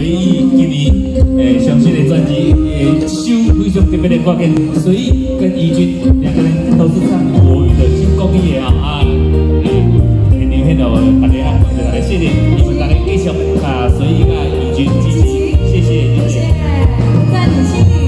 所以今年上新的专辑收非常特别的歌曲，所以跟怡君两个人都是唱国语的新公益啊，很牛很牛，大家啊，大家谢谢你们大家继续啊，随意啊怡君支持，谢谢谢谢， 在你心里。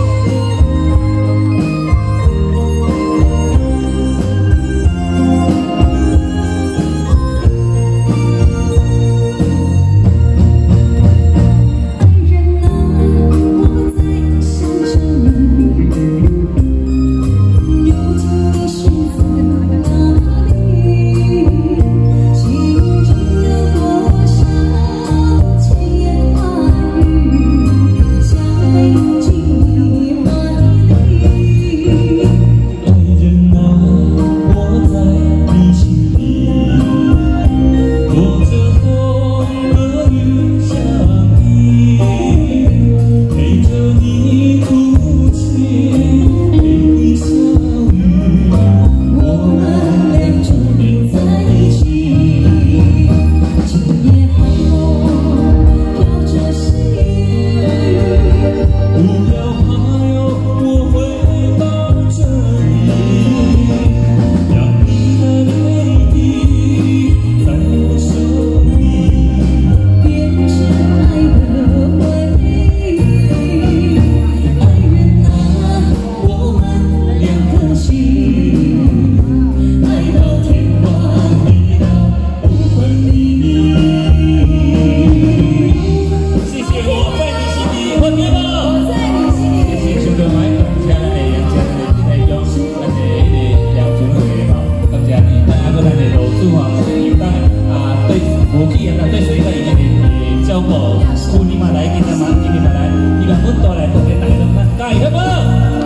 对谁的已经交过，呼你嘛来，今天嘛来，你把阮带来，同个大家都加油好不好？